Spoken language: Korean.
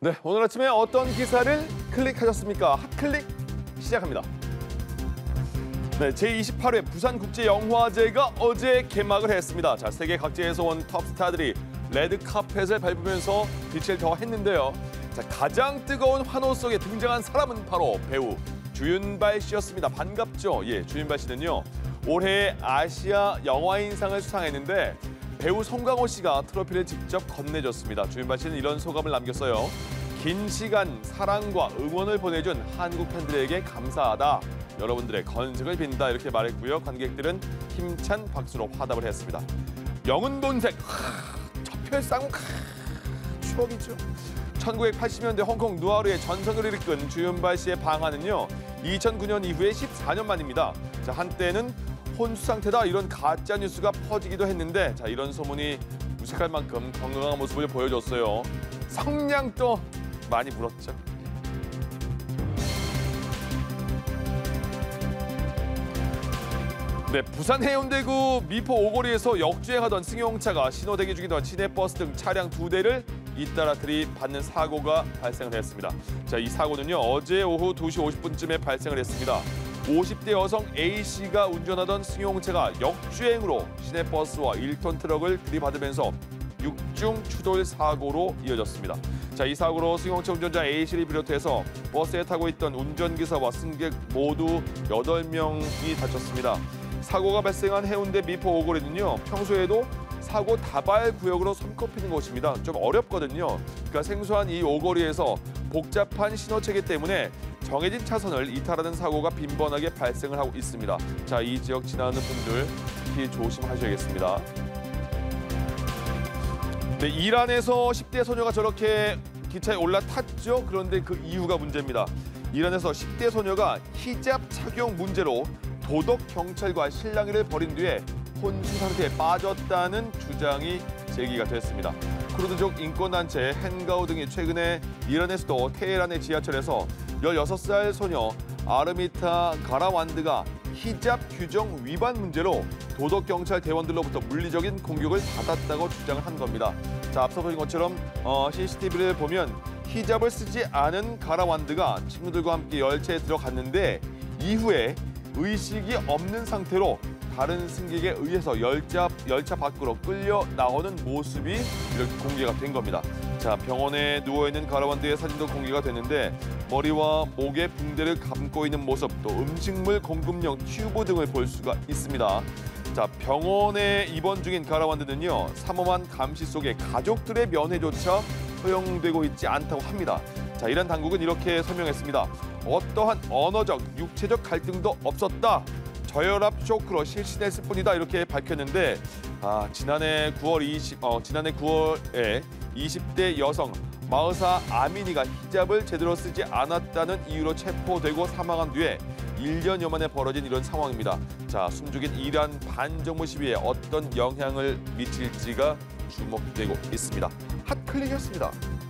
네, 오늘 아침에 어떤 기사를 클릭하셨습니까? 핫클릭 시작합니다. 네, 제28회 부산국제영화제가 어제 개막을 했습니다. 자, 세계 각지에서 온 톱스타들이 레드카펫을 밟으면서 빛을 더했는데요. 자, 가장 뜨거운 환호 속에 등장한 사람은 바로 배우 주윤발 씨였습니다. 반갑죠? 예, 주윤발 씨는요, 올해 아시아 영화인상을 수상했는데 배우 송강호 씨가 트로피를 직접 건네줬습니다. 주윤발 씨는 이런 소감을 남겼어요. 긴 시간 사랑과 응원을 보내준 한국 팬들에게 감사하다. 여러분들의 건승을 빈다 이렇게 말했고요. 관객들은 힘찬 박수로 화답을 했습니다. 영은 본색, 첫별 쌍욕, 추억이죠. 1980년대 홍콩 누아르의 전성기를 이끈 주윤발 씨의 방한은요, 2009년 이후에 14년 만입니다. 자, 한때는 혼수 상태다 이런 가짜 뉴스가 퍼지기도 했는데, 자, 이런 소문이 무색할 만큼 건강한 모습을 보여줬어요. 성냥도 많이 불었죠. 네, 부산 해운대구 미포 오거리에서 역주행하던 승용차가 신호대기 중이던 시내버스 등 차량 2대를 잇따라 들이받는 사고가 발생을 했습니다. 자, 이 사고는요, 어제 오후 2시 50분쯤에 발생을 했습니다. 50대 여성 A씨가 운전하던 승용차가 역주행으로 시내버스와 1톤 트럭을 들이받으면서 6중 추돌 사고로 이어졌습니다. 자, 이 사고로 승용차 운전자 A씨를 비롯해서 버스에 타고 있던 운전기사와 승객 모두 8명이 다쳤습니다. 사고가 발생한 해운대 미포 오거리는요, 평소에도 사고 다발 구역으로 손꼽히는 곳입니다. 좀 어렵거든요. 그러니까 생소한 이 오거리에서 복잡한 신호체계 때문에 정해진 차선을 이탈하는 사고가 빈번하게 발생을 하고 있습니다. 자, 이 지역 지나는 분들 특히 조심하셔야겠습니다. 네, 이란에서 10대 소녀가 저렇게 기차에 올라탔죠. 그런데 그 이유가 문제입니다. 이란에서 10대 소녀가 히잡 착용 문제로 도덕 경찰과 실랑이를 벌인 뒤에 혼수 상태에 빠졌다는 주장이 제기가 됐습니다. 쿠르드족 인권단체 헨가우 등이 최근에 이란에서도 테헤란의 지하철에서 16살 소녀 아르미타 가라완드가 히잡 규정 위반 문제로 도덕경찰 대원들로부터 물리적인 공격을 받았다고 주장을 한 겁니다. 자, 앞서 보신 것처럼 CCTV를 보면 히잡을 쓰지 않은 가라완드가 친구들과 함께 열차에 들어갔는데 이후에 의식이 없는 상태로 다른 승객에 의해서 열차 밖으로 끌려 나오는 모습이 이렇게 공개가 된 겁니다. 자, 병원에 누워있는 가라완드의 사진도 공개가 됐는데 머리와 목에 붕대를 감고 있는 모습, 또 음식물 공급용 튜브 등을 볼 수가 있습니다. 자, 병원에 입원 중인 가라완드는요, 삼엄한 감시 속에 가족들의 면회조차 허용되고 있지 않다고 합니다. 자, 이란 당국은 이렇게 설명했습니다. 어떠한 언어적, 육체적 갈등도 없었다. 저혈압 쇼크로 실신했을 뿐이다 이렇게 밝혔는데, 지난해 9월에 20대 여성 마흐사 아미니가 히잡을 제대로 쓰지 않았다는 이유로 체포되고 사망한 뒤에 1년여 만에 벌어진 이런 상황입니다. 자, 숨죽인 이란 반정부 시위에 어떤 영향을 미칠지가 주목되고 있습니다. 핫클릭이었습니다.